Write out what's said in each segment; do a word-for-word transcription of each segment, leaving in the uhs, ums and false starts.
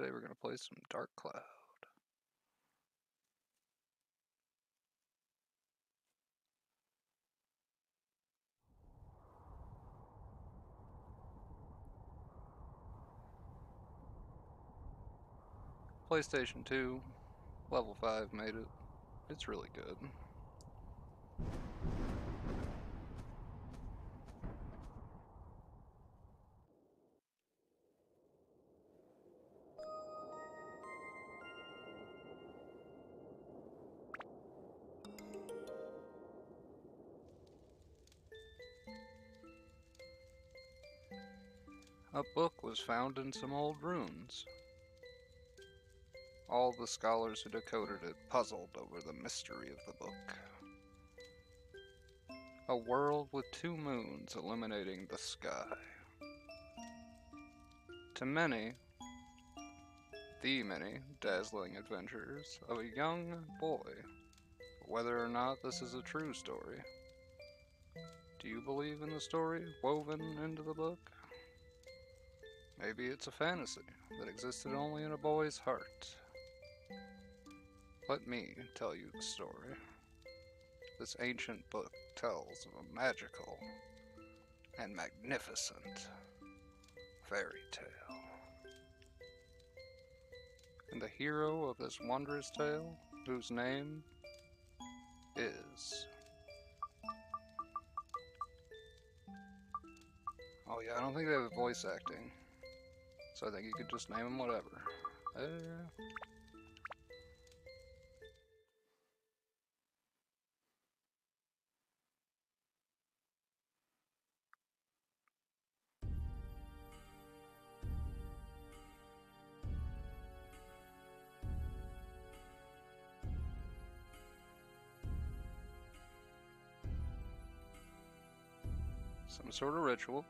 Today we're going to play some Dark Cloud. PlayStation two, level five made it. It's really good. A book was found in some old ruins. All the scholars who decoded it puzzled over the mystery of the book. A world with two moons illuminating the sky. To many, the many dazzling adventures of a young boy. Whether or not this is a true story. Do you believe in the story woven into the book? Maybe it's a fantasy that existed only in a boy's heart. Let me tell you the story. This ancient book tells of a magical and magnificent fairy tale. And the hero of this wondrous tale, whose name is... Oh yeah, I don't think they have voice acting. So I think you could just name him whatever. Uh... Some sort of ritual.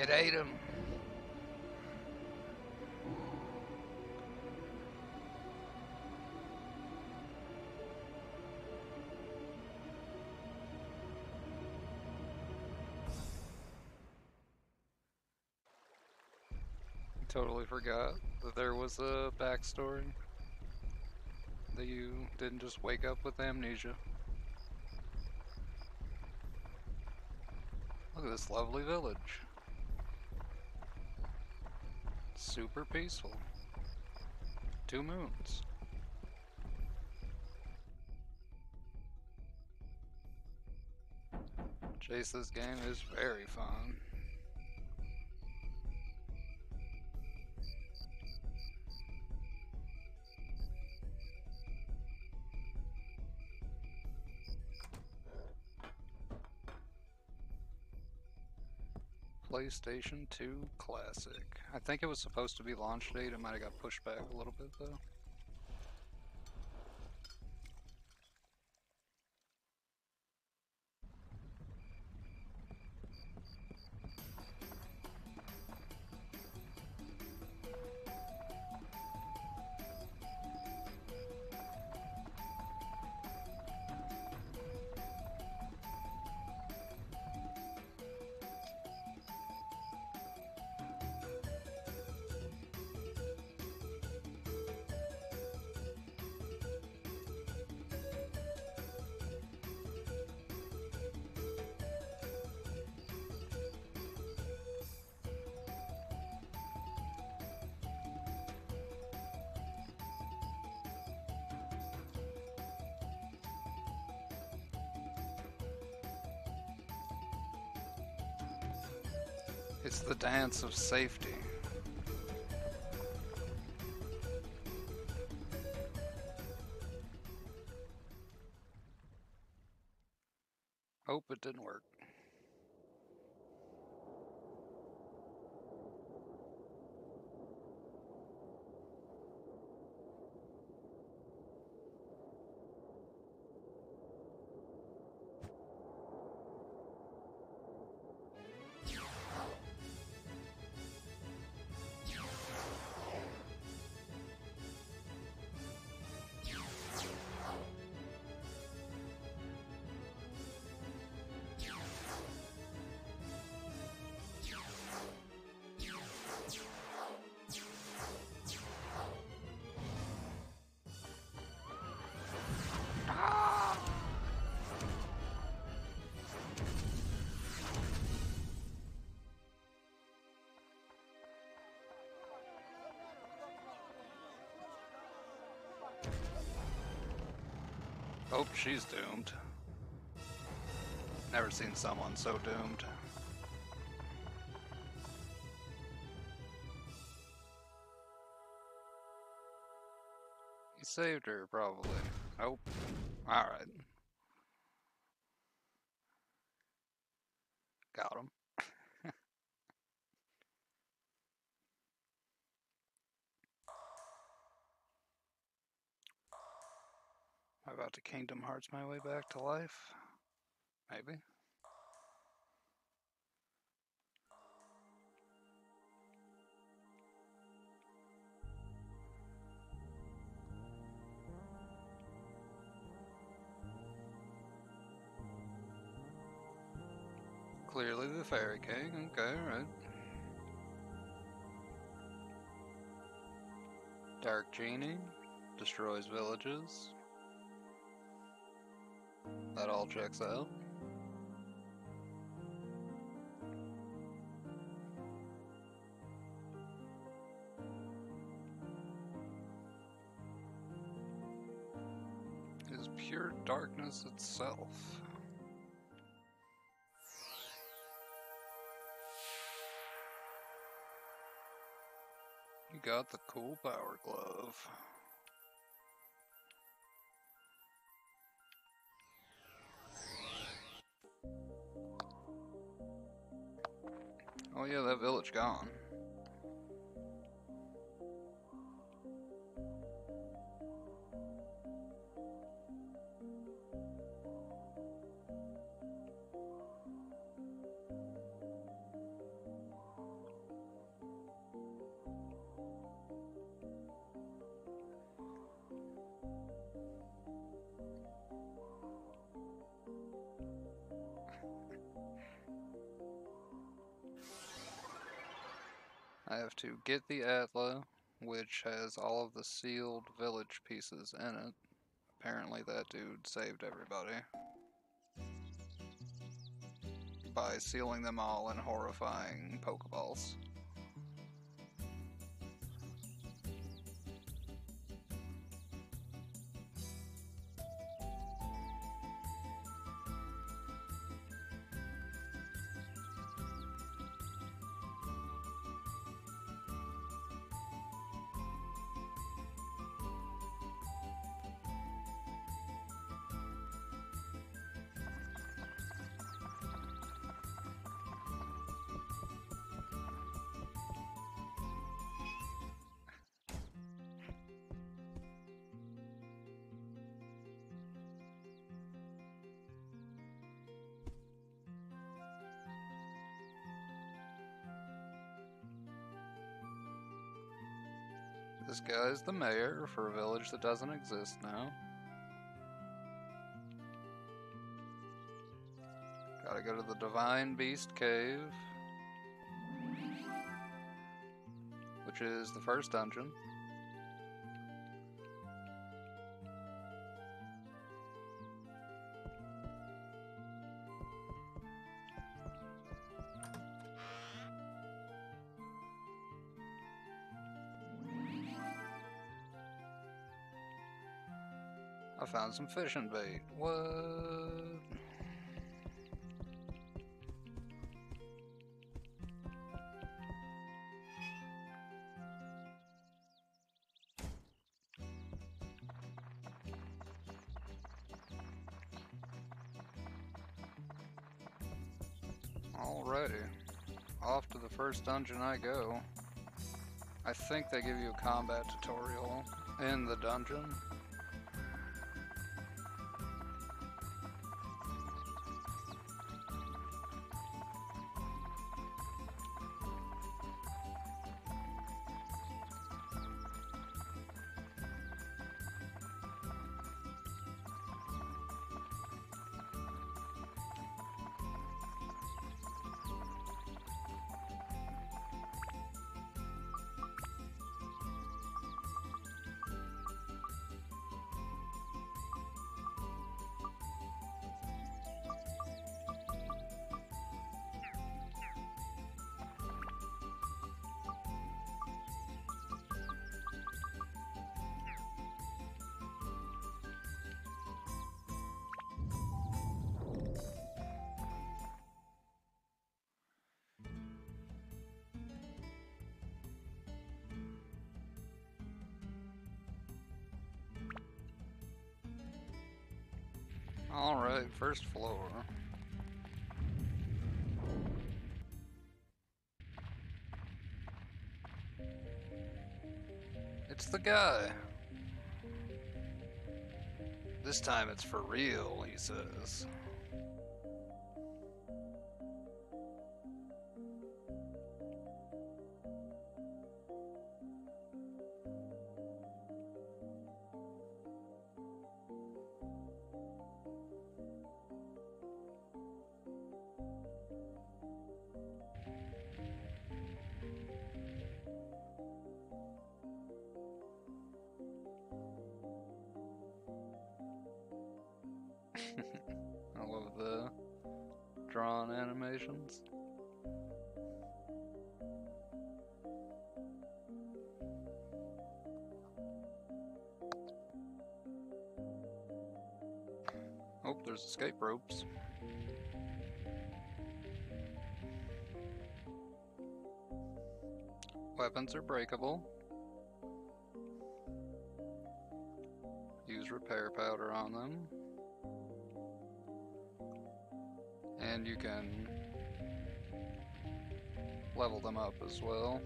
It ate him. Totally forgot that there was a backstory. That you didn't just wake up with amnesia. Look at this lovely village. Super peaceful. Two moons. Chase, this game is very fun. PlayStation two Classic. I think it was supposed to be launch date. It might have got pushed back a little bit though. It's the dance of safety. Hope it didn't work. Hope she's doomed. Never seen someone so doomed. He saved her, probably. Nope. Alright. Got him. Am I about to Kingdom Hearts my way back to life? Maybe. Clearly the Fairy King. Okay, right. Dark Genie destroys villages. That all checks out. Is pure darkness itself. You got the cool power glove. Oh yeah, that village gone. I have to get the Atla, which has all of the sealed village pieces in it. Apparently that dude saved everybody by sealing them all in horrifying Pokeballs. This guy's the mayor for a village that doesn't exist now. Gotta go to the Divine Beast Cave, which is the first dungeon. I found some fishing bait. What? Alrighty. Off to the first dungeon I go. I think they give you a combat tutorial in the dungeon. Alright, first floor. It's the guy. This time it's for real, he says. I love the drawn animations. Oh, there's escape ropes. Weapons are breakable. Use repair powder on them. And you can level them up as well.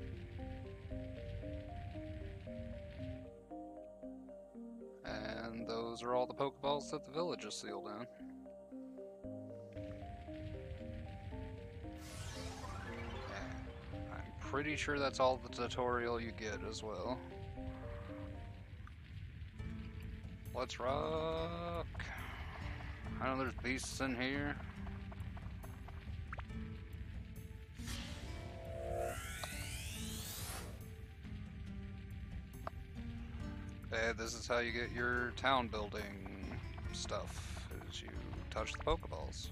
And those are all the Pokeballs that the village is sealed in. And I'm pretty sure that's all the tutorial you get as well. Let's rock! I know there's beasts in here. And this is how you get your town building stuff, is you touch the Pokeballs.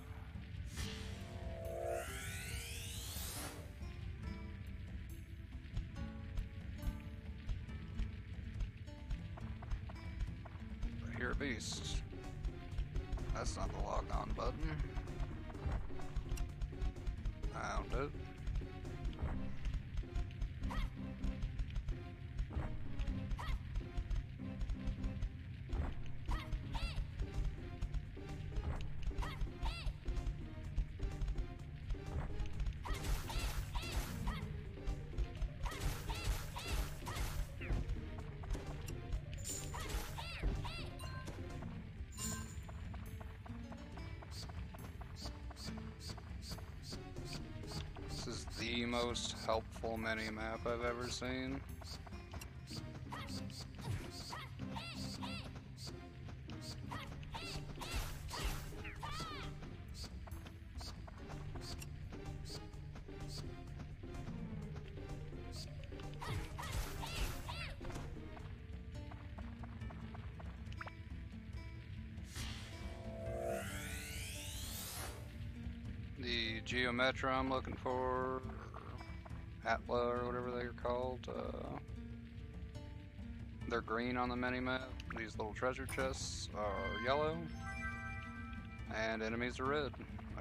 I hear a beast. That's not the log on button. Found it. This is the most helpful mini-map I've ever seen. The Geometra I'm looking for, Atla or whatever they're called, uh, they're green on the minimap. These little treasure chests are yellow, and enemies are red. Uh,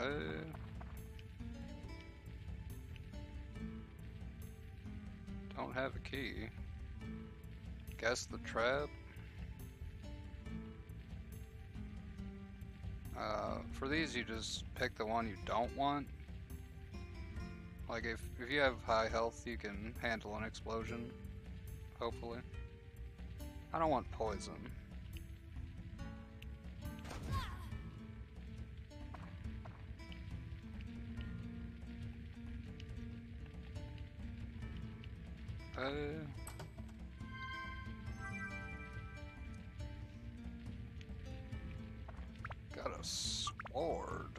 don't have a key. Guess the trap. Uh, for these, you just pick the one you don't want. Like, if, if you have high health, you can handle an explosion, hopefully. I don't want poison. Uh... Got a sword.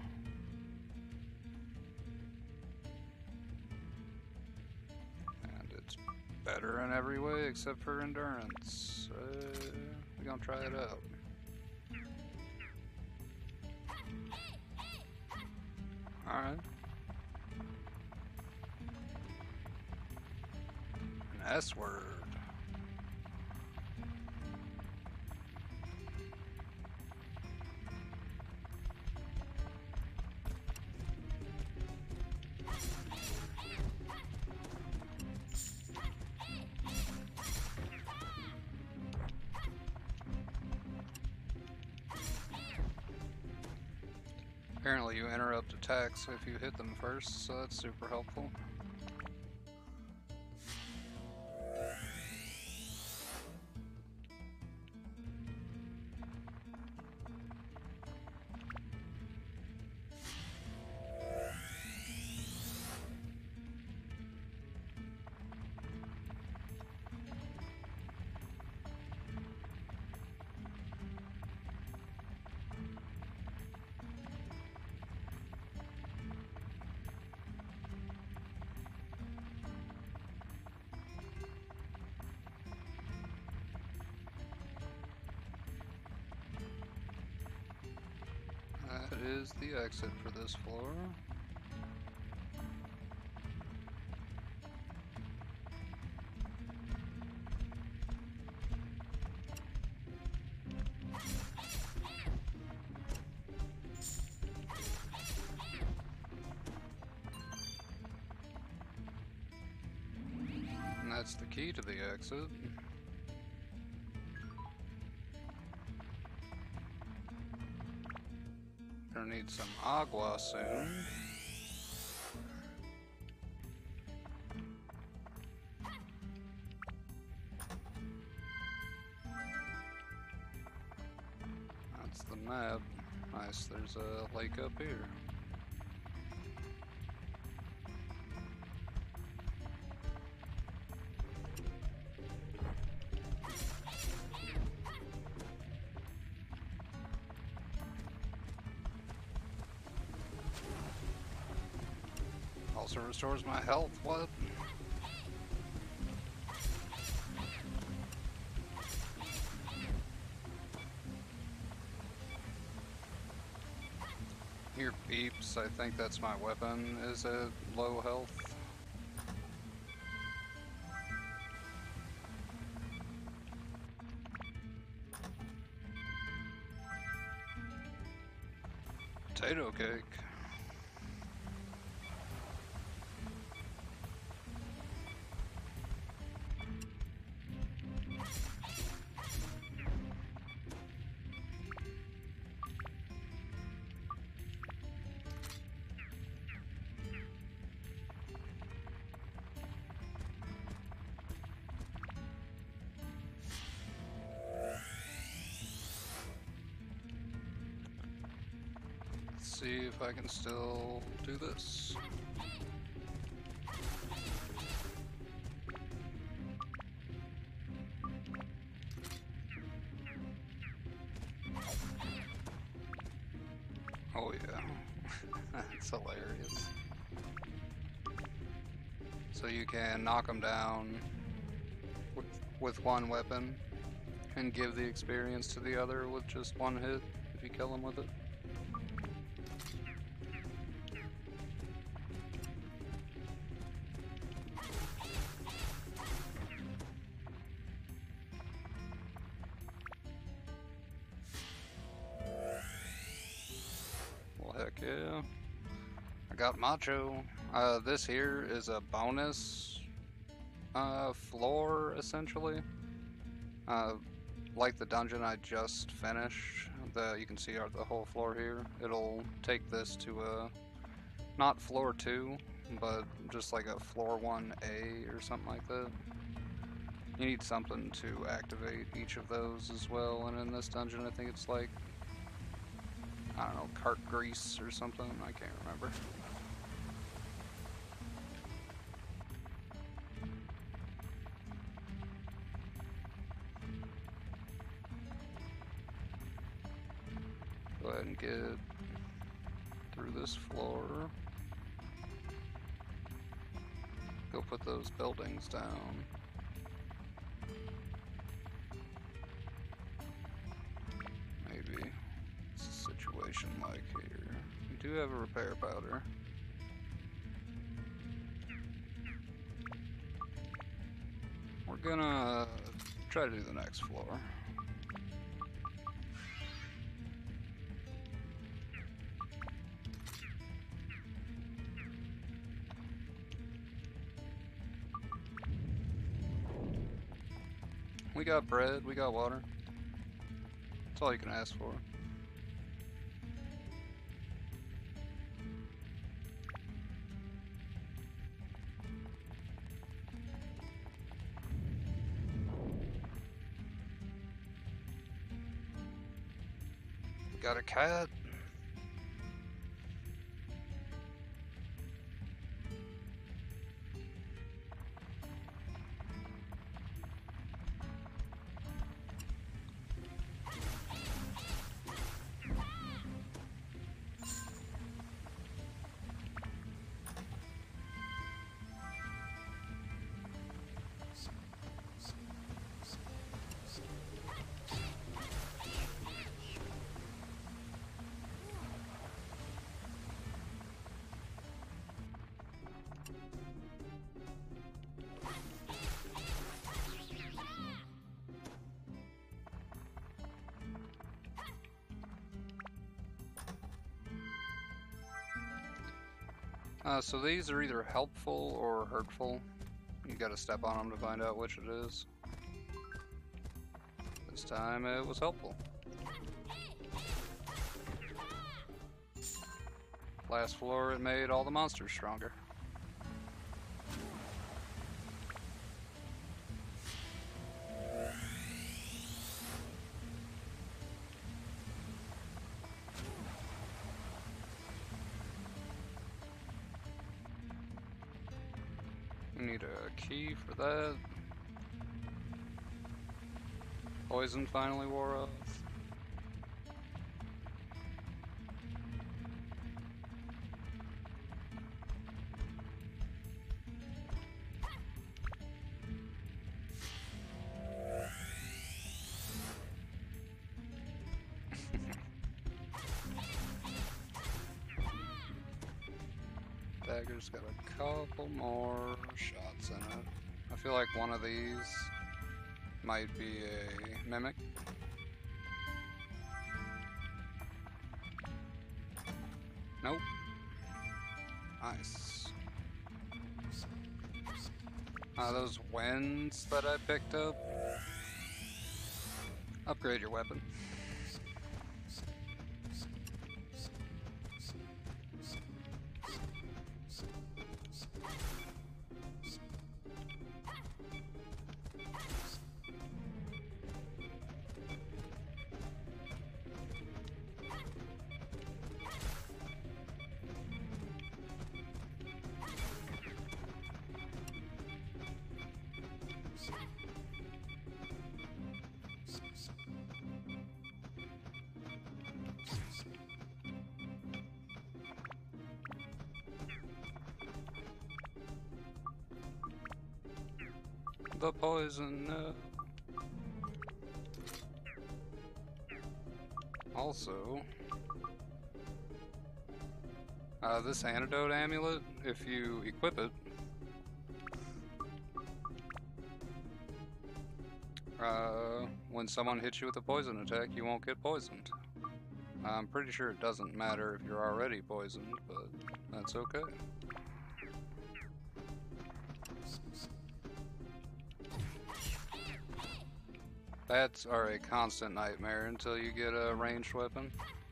And it's better in every way except for endurance. Uh, we're gonna try it out. Alright. An S word. Apparently you interrupt attacks if you hit them first, so that's super helpful. That is the exit for this floor. And that's the key to the exit. Gonna need some agua soon. That's the map. Nice, there's a lake up here. Also restores my health, what? Hear beeps, I think that's my weapon is at low health. Potato cake. See if I can still do this. Oh yeah, that's hilarious. So you can knock them down with, with one weapon and give the experience to the other with just one hit if you kill them with it. Heck yeah. I got Macho. Uh, this here is a bonus uh, floor, essentially. Uh, like the dungeon I just finished, the, you can see our, the whole floor here. It'll take this to a, not floor two, but just like a floor one A or something like that. You need something to activate each of those as well, and in this dungeon I think it's like, I don't know, cart grease or something, I can't remember. Go ahead and get through this floor. Go put those buildings down. Maybe. What's the situation like here? We do have a repair powder. We're gonna try to do the next floor. We got bread, we got water. That's all you can ask for. Got a cat. Uh, so these are either helpful or hurtful. You gotta step on them to find out which it is. This time it was helpful. Last floor it made all the monsters stronger. We need a key for that. Poison finally wore off. dagger's got a couple more shots in it. I feel like one of these might be a mimic. Nope. Nice. Uh, those winds that I picked up. Upgrade your weapon. The poison. Uh... Also, uh, this antidote amulet, if you equip it, uh, when someone hits you with a poison attack, you won't get poisoned. I'm pretty sure it doesn't matter if you're already poisoned, but that's okay. Bats are a constant nightmare until you get a ranged weapon.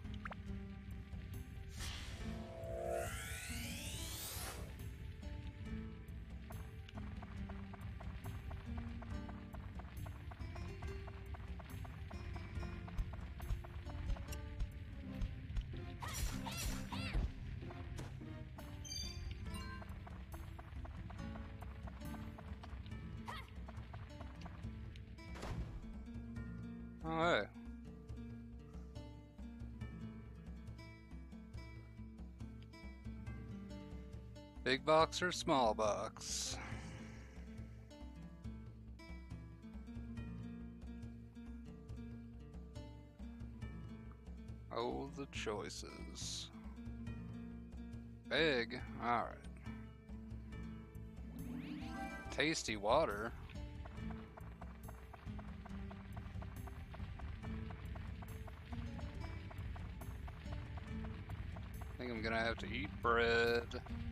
Oh, hey. Big box or small box? Oh, the choices. Big? Alright. Tasty water? I think I'm gonna have to eat bread.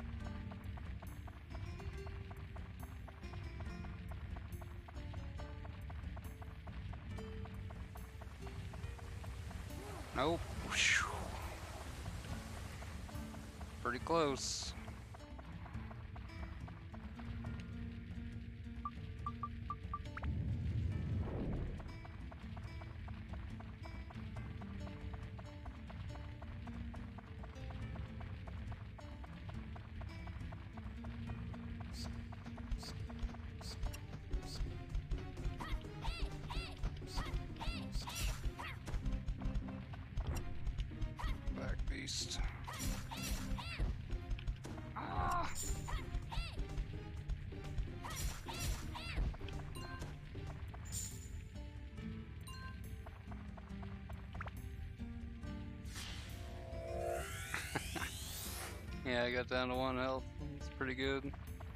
Nope. Pretty close. Beast. Ah. Yeah, I got down to one health. It's pretty good.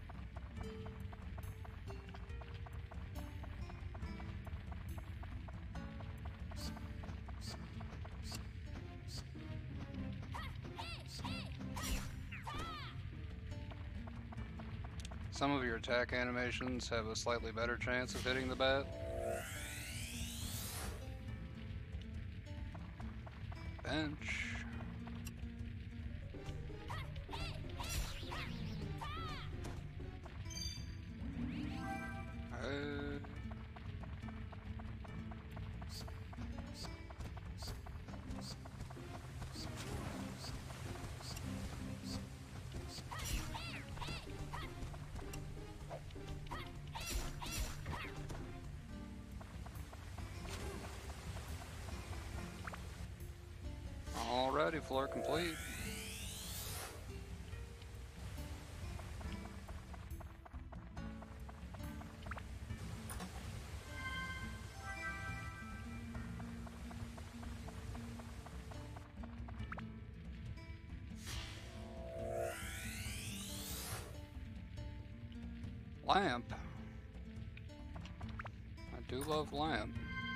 Some of your attack animations have a slightly better chance of hitting the bat. Bench. Uh, Alrighty, floor complete. lamp. I do love lamp.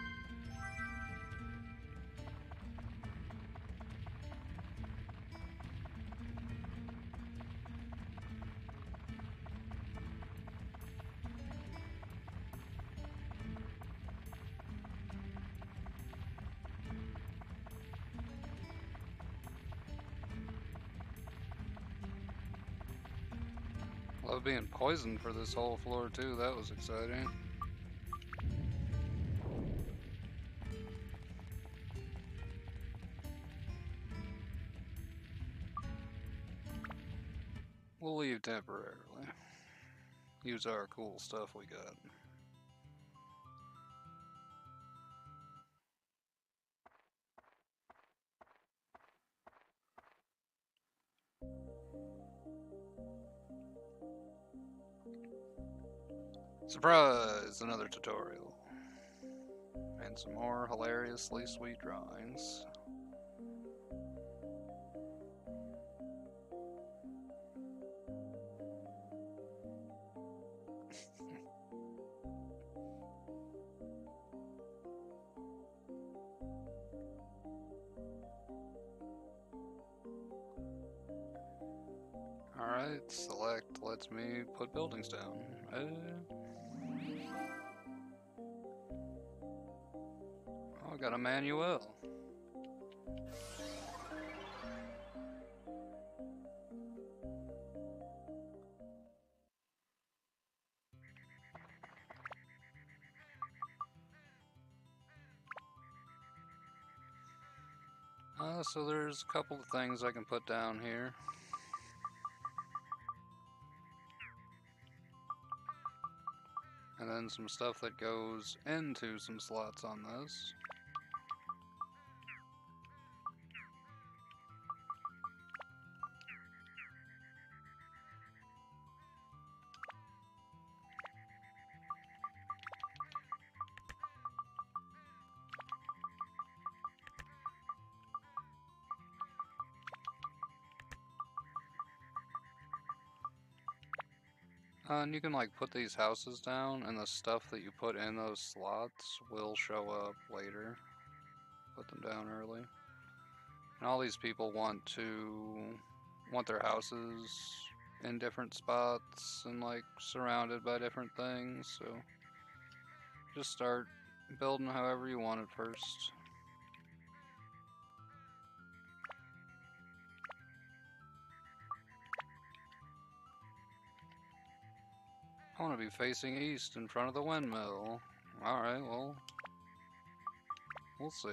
Love being poisoned for this whole floor too, that was exciting. We'll leave temporarily. Use our cool stuff we got. Surprise! Another tutorial. And some more hilariously sweet drawings. Alright, select lets me put buildings down. Uh, oh, I got a manual. Uh, so there's a couple of things I can put down here. And then some stuff that goes into some slots on this. Uh, and you can like put these houses down, and the stuff that you put in those slots will show up later. Put them down early. And all these people want to want their houses in different spots and like surrounded by different things, so just start building however you want it first. I want to be facing east in front of the windmill. Alright, well, we'll see.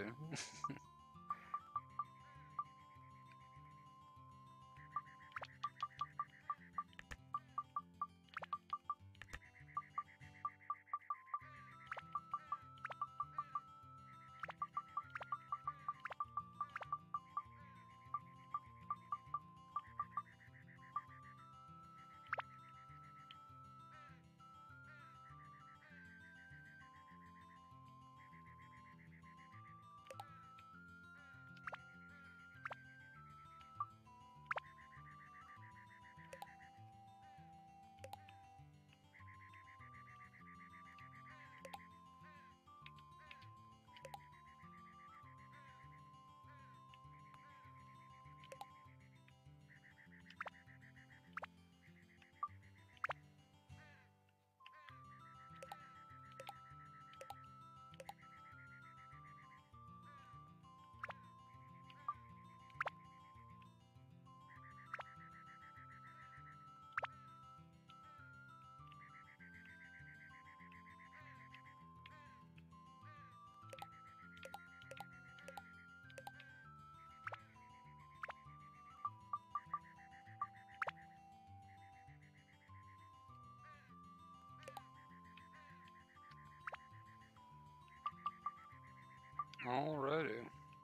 Alrighty.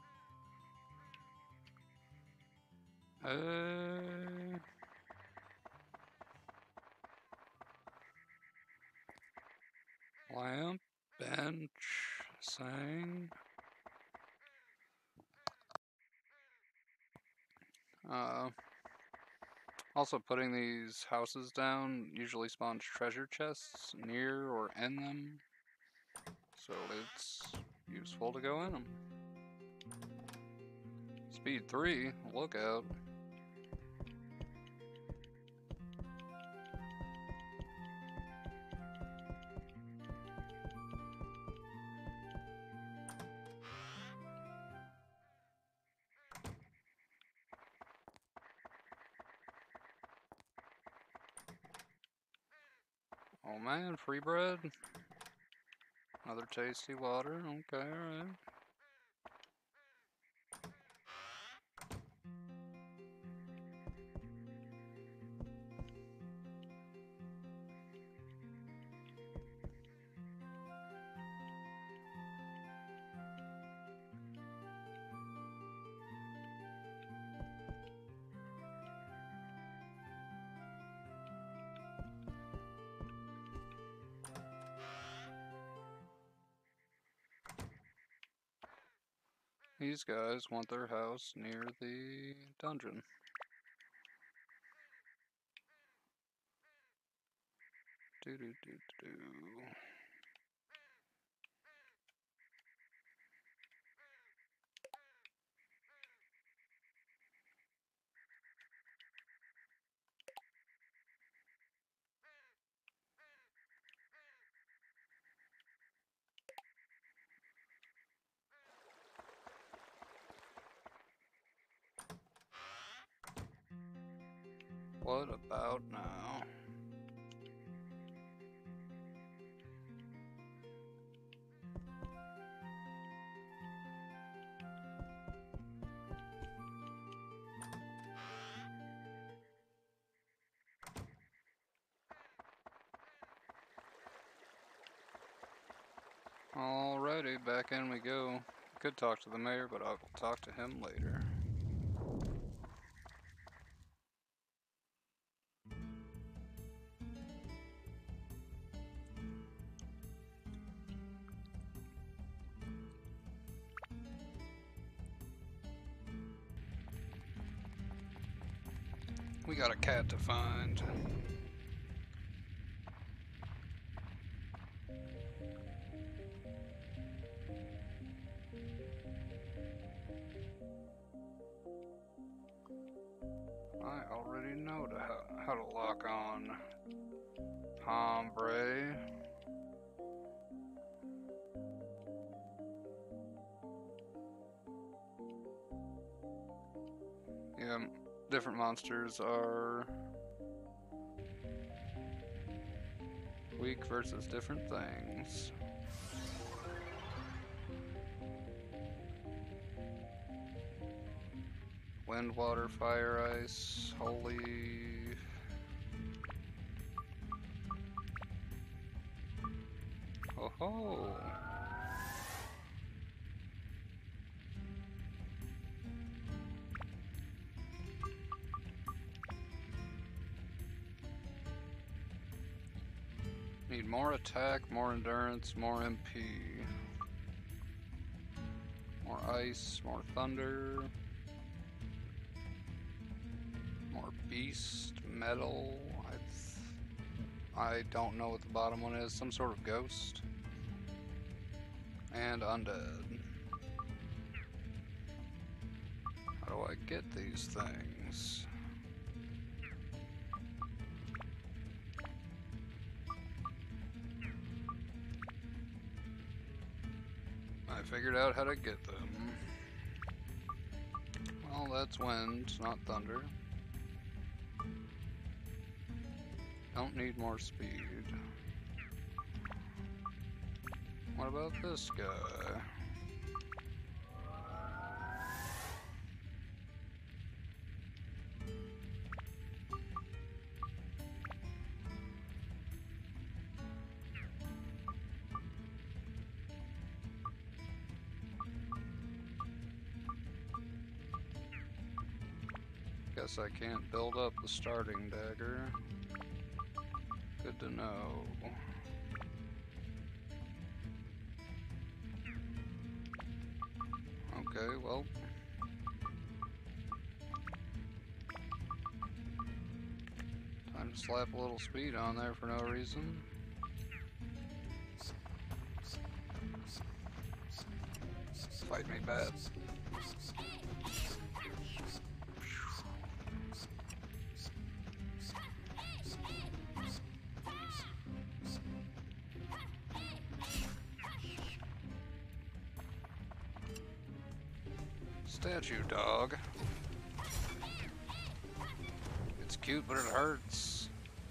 Uh, lamp, bench, sang. Uh, Also, putting these houses down usually spawns treasure chests near or in them, so it's useful to go in them. Speed three, look out. Oh man, free bread. Another tasty water. Okay, alright. These guys want their house near the dungeon. Do do do do. What about now? Alrighty, back in we go. Could talk to the mayor, but I'll talk to him later. We got a cat to find. I already know to how, how to lock on Hombre. Yeah, different monsters are weak versus different things. Wind, water, fire, ice, holy. Oh ho! Need more attack, more endurance, more M P. More ice, more thunder. More beast, metal. I, I don't know what the bottom one is. Some sort of ghost. And undead. How do I get these things? I figured out how to get them. Well, that's wind, not thunder. Don't need more speed. What about this guy? Guess I can't build up the starting dagger. Good to know. Okay, well. slap a little speed on there for no reason. Fight me bad. Statue dog. It's cute, but it hurts.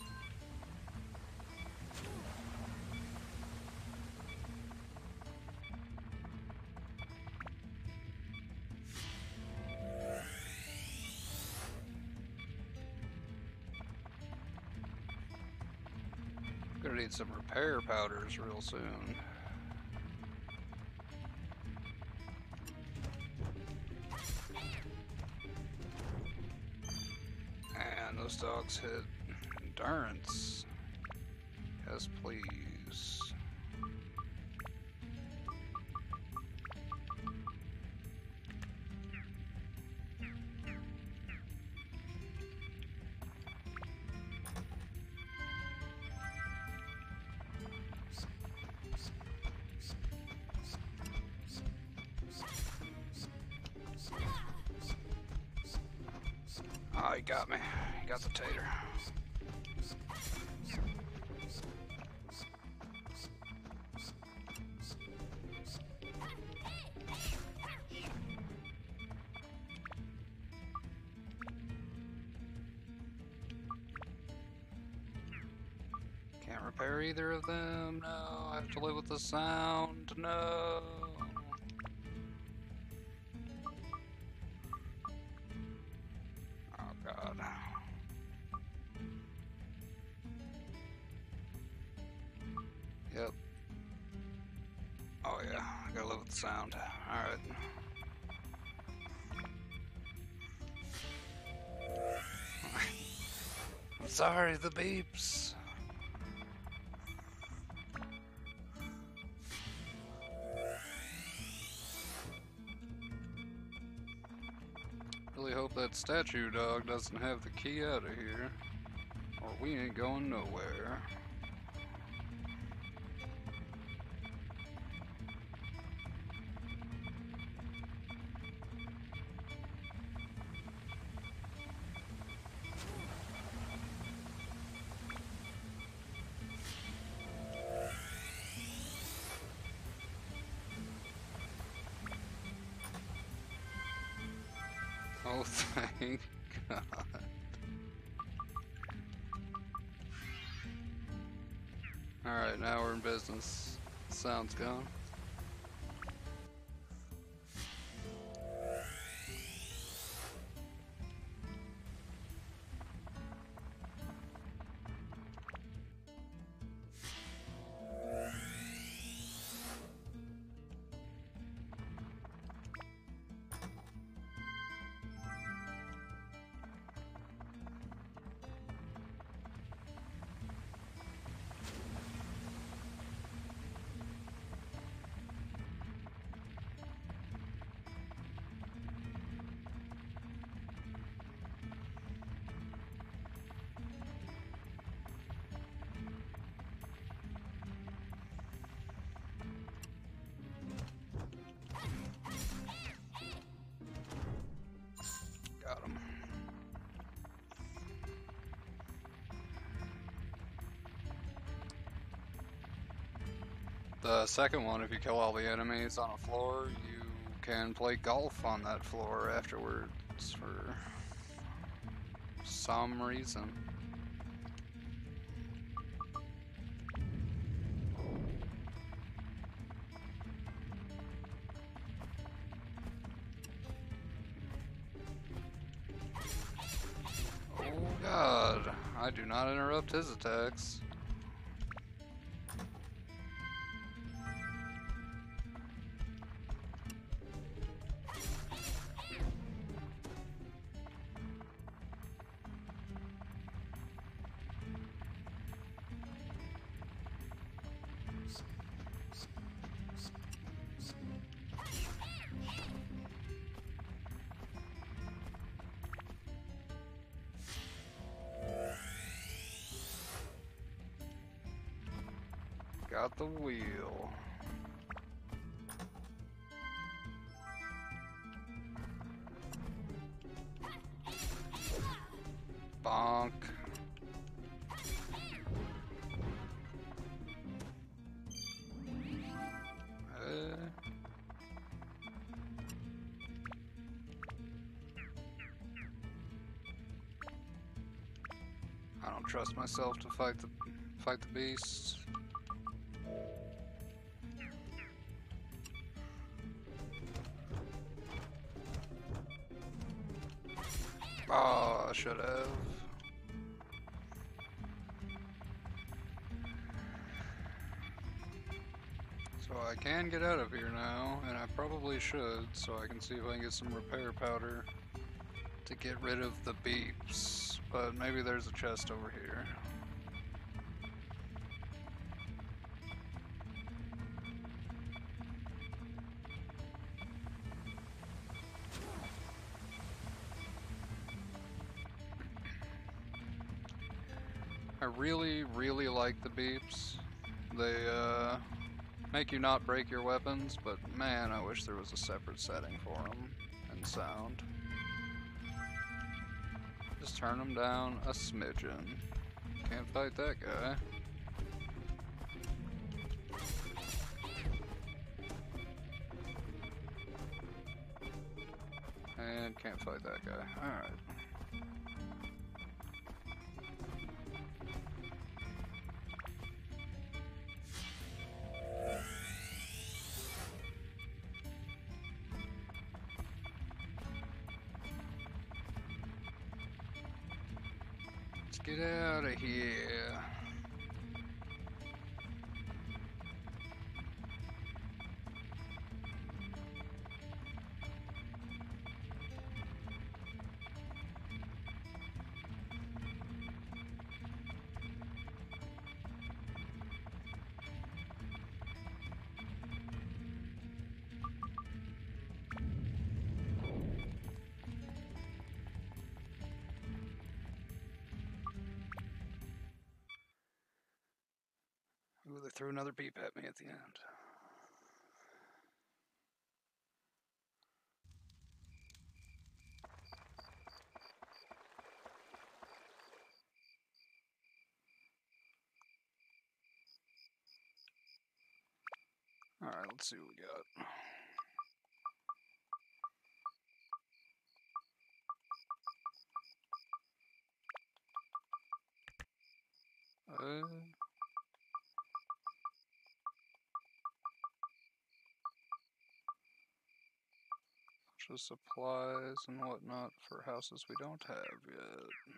Gonna need some repair powders real soon. And those dogs hit endurance. Yes, please. Oh, he got me. He got the tater. Can't repair either of them. No, I have to live with the sound. No. Oh god. Yep. Oh yeah, I gotta live with the sound. Alright. I'm sorry, the beeps. Really hope that statue dog doesn't have the key out of here, or we ain't going nowhere. Oh, thank God. Alright, now we're in business. Sound's gone. Got him. The second one, if you kill all the enemies on a floor, you can play golf on that floor afterwards for some reason. Oh god, I do not interrupt his attacks. Got the wheel. Bonk. Uh. I don't trust myself to fight the fight the beasts. Oh, I should have. So I can get out of here now, and I probably should, so I can see if I can get some repair powder to get rid of the beeps. But maybe there's a chest over here. I really, really like the beeps. They uh, make you not break your weapons, but man, I wish there was a separate setting for them and sound. Just turn them down a smidgen. Can't fight that guy. And can't fight that guy. Alright. Let's get out of here. Ooh, they threw another beep at me at the end. Alright, let's see what we got. Uh, just supplies and whatnot for houses we don't have yet.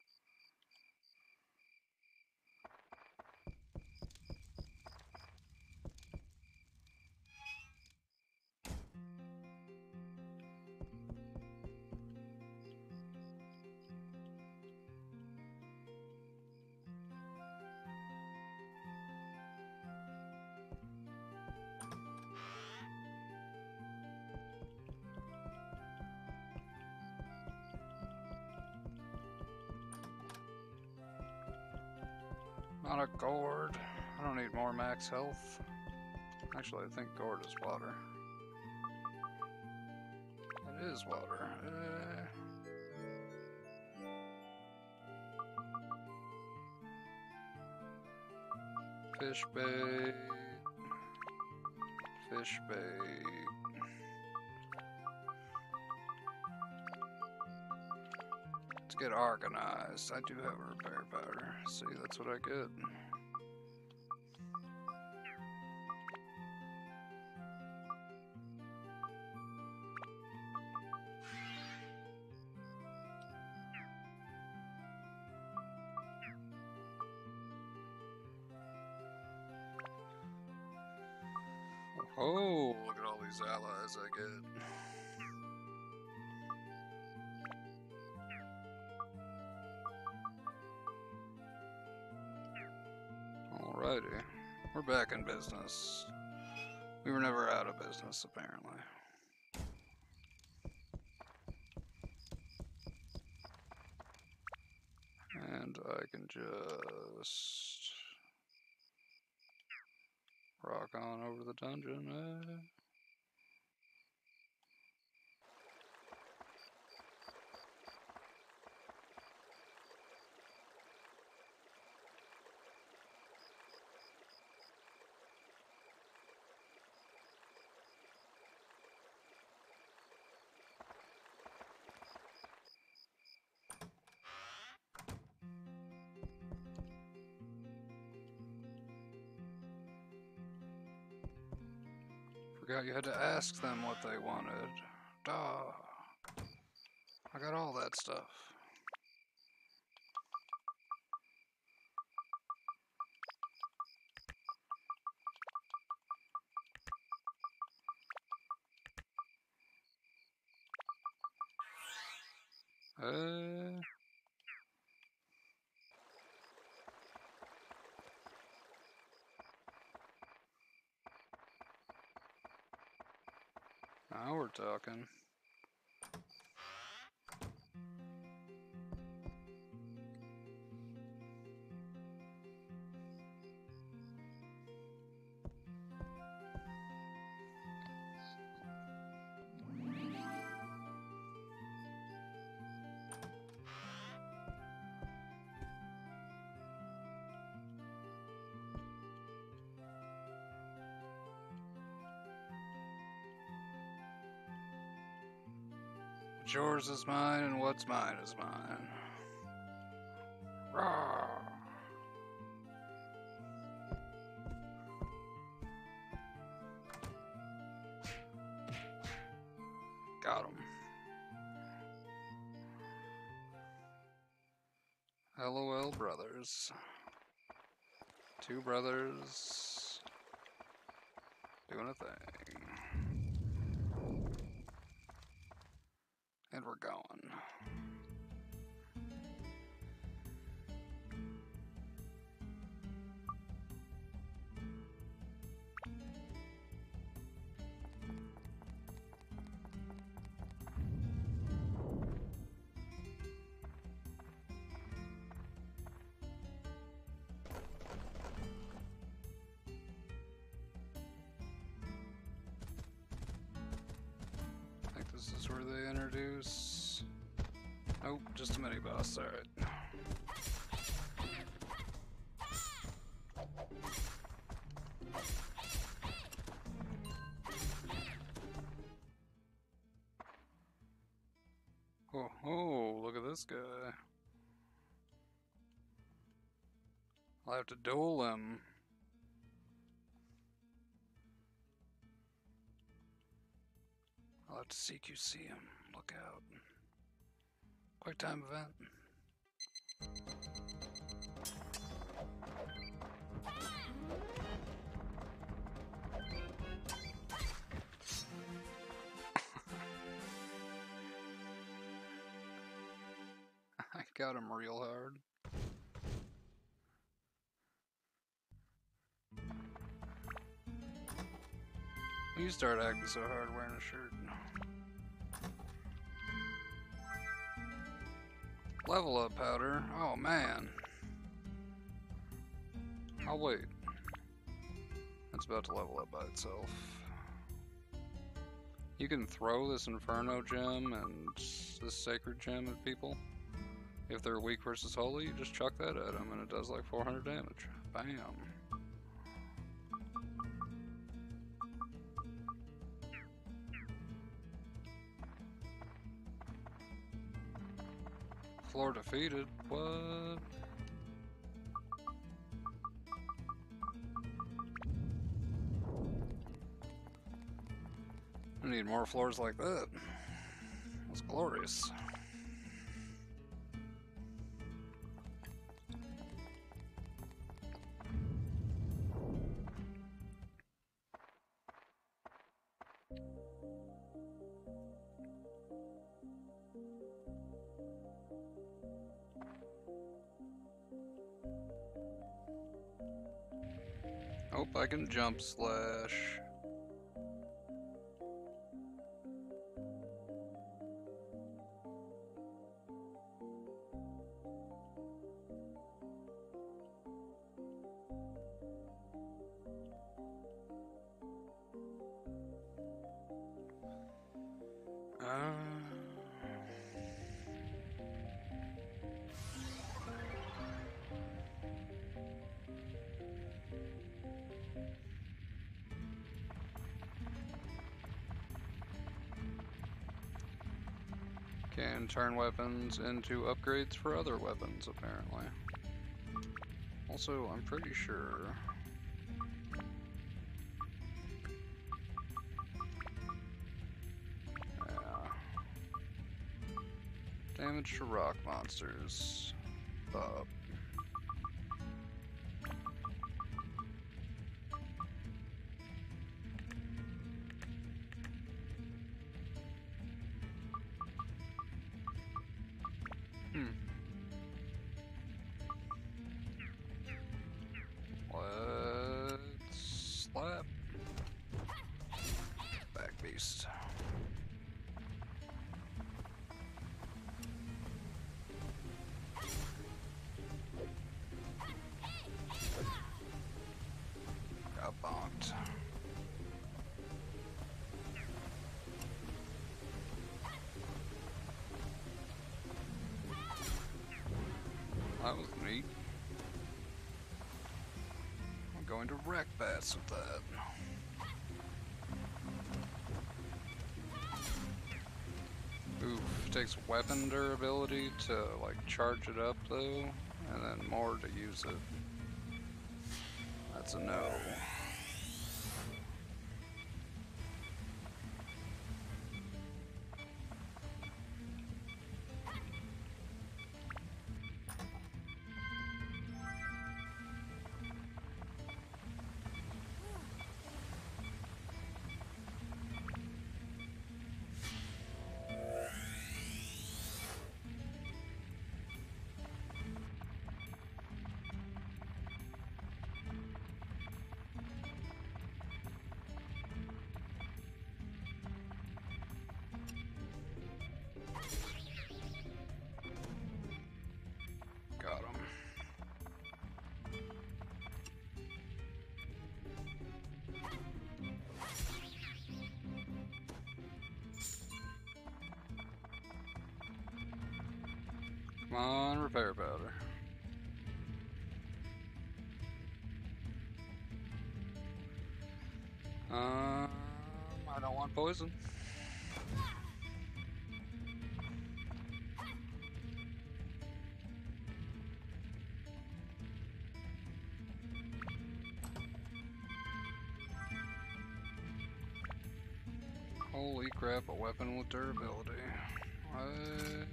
Not a gourd. I don't need more max health. Actually, I think gourd is water. It is water. Uh, fish bait. Fish bait. Let's get organized. I do have a repair powder. See, that's what I get. Oh, look at all these allies I get. Alrighty, we're back in business. We were never out of business, apparently. And I can just rock on over the dungeon. Eh? Forgot you had to ask them what they wanted. Duh. I got all that stuff. Uh... Now we're talking. What's yours is mine, and what's mine is mine. Rawr. Got him. LOL brothers. Two brothers doing a thing. And we're going. I think this is where they introduce... Nope, just a mini boss, alright. Oh, oh, look at this guy. I'll have to duel him. I'll have to seek you see him. Look out. Quick time event. I got him real hard. You start acting so hard wearing a shirt. Level up powder. Oh man. I'll wait. It's about to level up by itself. You can throw this Inferno gem and this Sacred gem at people. If they're weak versus holy, you just chuck that at them and it does like four hundred damage. Bam. Floor defeated. What? I need more floors like that. That's glorious. Hope I can jump slash. Can turn weapons into upgrades for other weapons, apparently. Also, I'm pretty sure... Yeah. Damage to rock monsters. Up. Hmm. Let's slap. Back beast. Got bonked. That was neat. I'm going to wreck bats with that. Oof, takes weapon durability to like charge it up though, and then more to use it. That's a no. Got him. Come on, repair powder. Um, I don't want poison. Holy crap, a weapon with durability. What?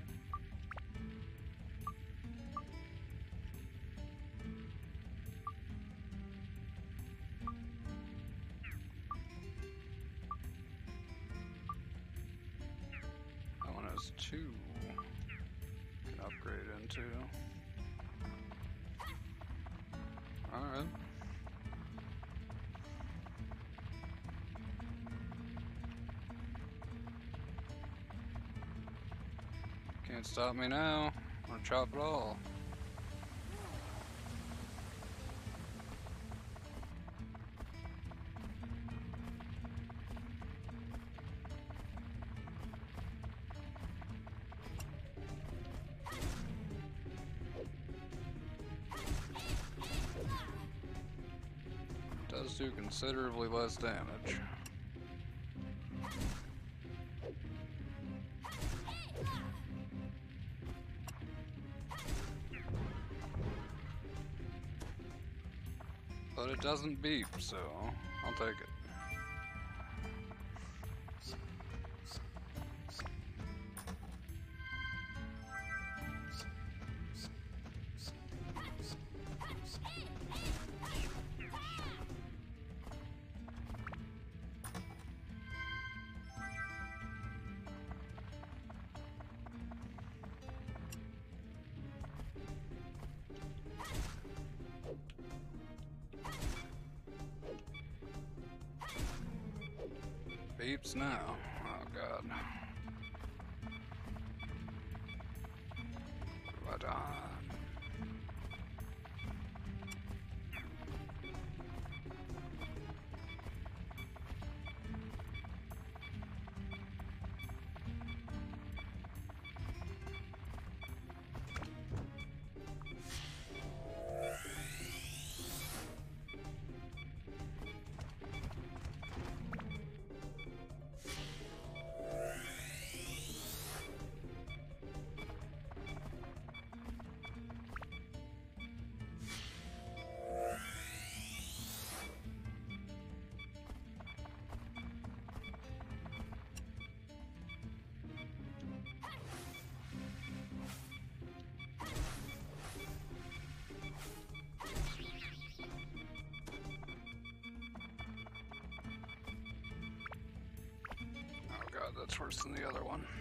That one has two. Can upgrade into. Alright. Can't stop me now. I'm gonna chop it all. Does do considerably less damage. But it doesn't beep, so I'll take it. Beeps now. Oh god. What have I done? much worse than the other one.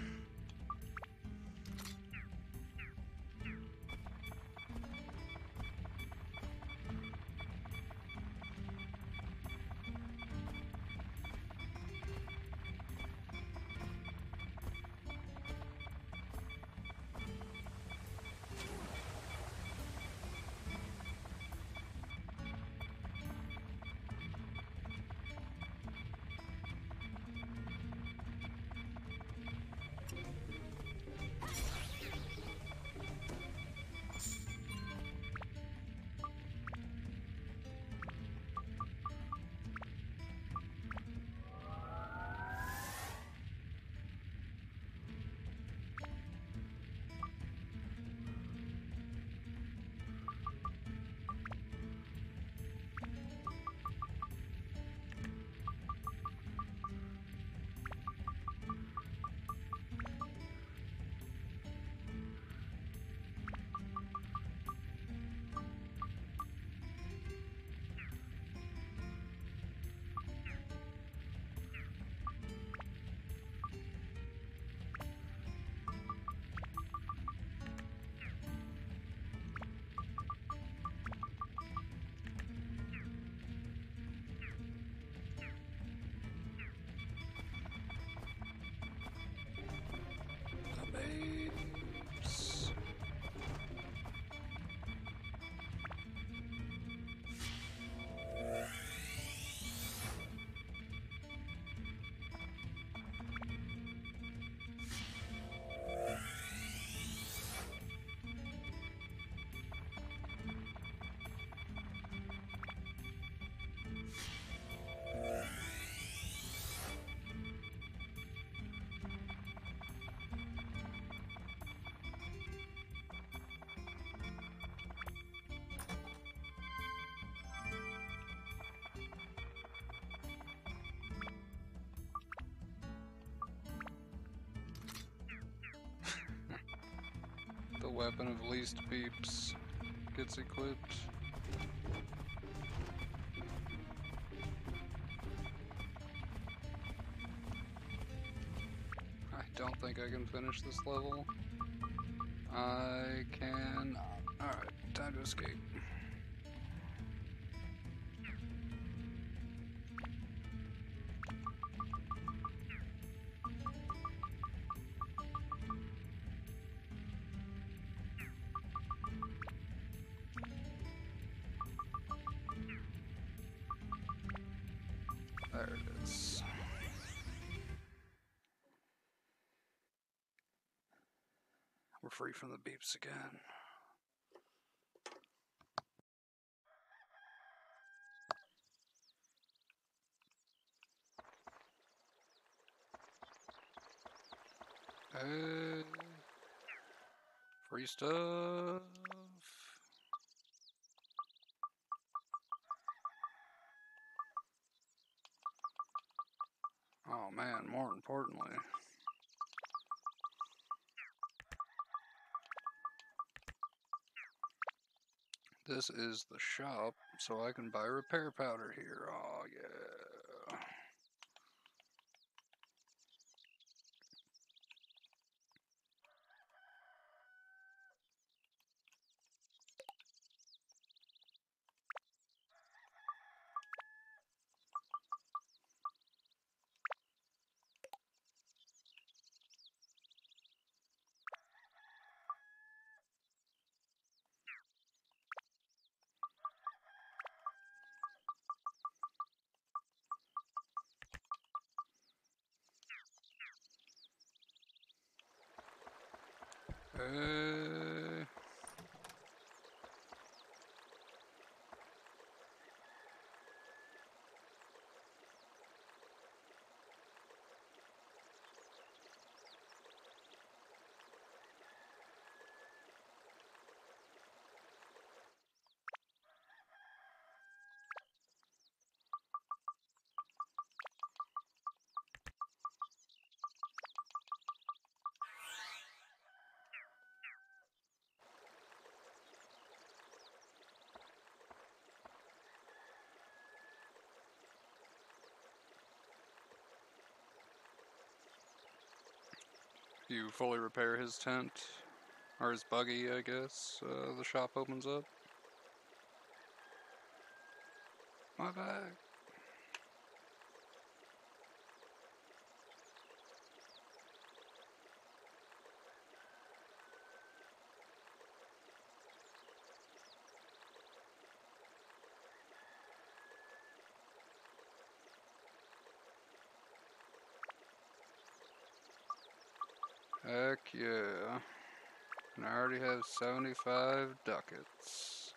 Babes. The weapon of least beeps gets equipped. I don't think I can finish this level. I can. Alright, time to escape. There it is. We're free from the beeps again. Hey, free stuff. Oh man, more importantly, this is the shop, so I can buy repair powder here. Oh yeah. Hey. You fully repair his tent, or his buggy, I guess, uh, the shop opens up. My bag. Heck yeah. And I already have seventy-five ducats.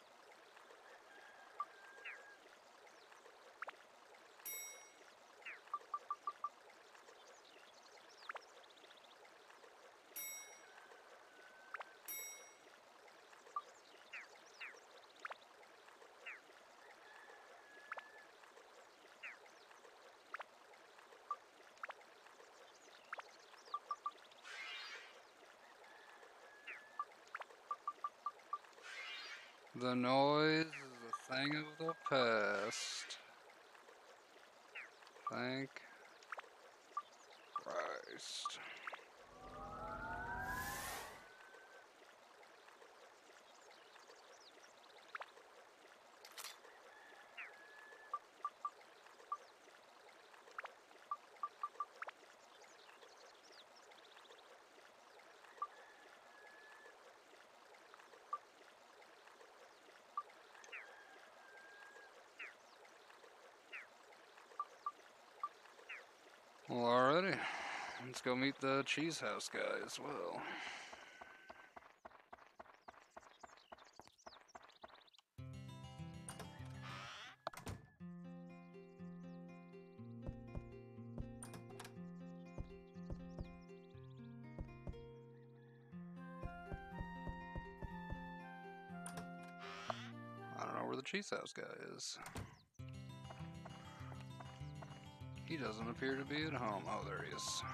The noise is a thing of the past. Thank Christ. Well, alrighty. Let's go meet the cheese house guy as well. I don't know where the cheese house guy is. He doesn't appear to be at home. Oh, there he is.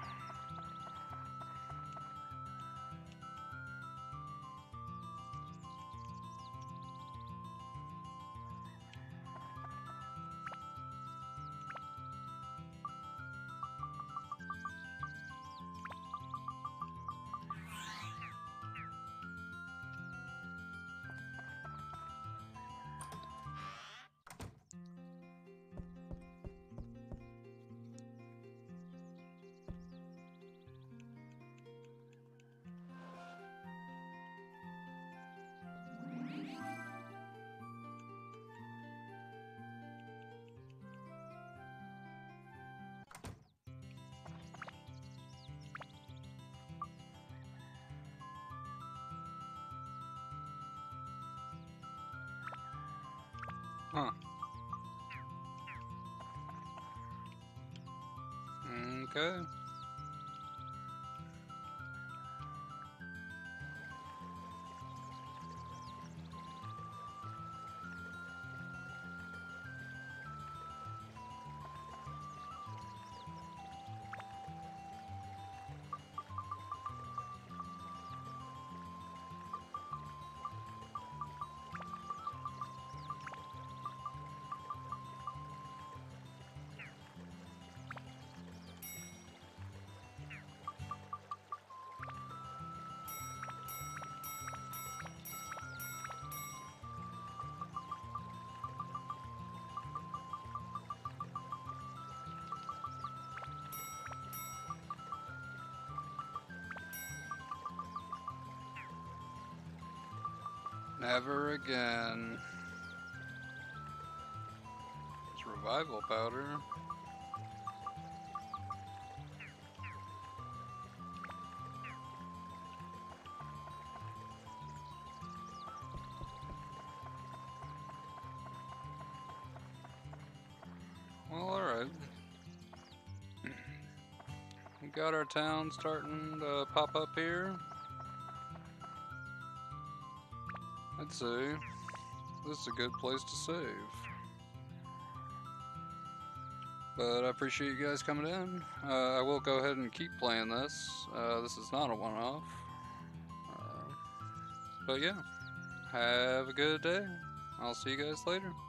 Huh. Okay. Never again. It's revival powder. Well, alright. We got our town starting to pop up here. I'd say this is a good place to save. But I appreciate you guys coming in. Uh, I will go ahead and keep playing this. Uh, this is not a one-off. Uh, but yeah, have a good day. I'll see you guys later.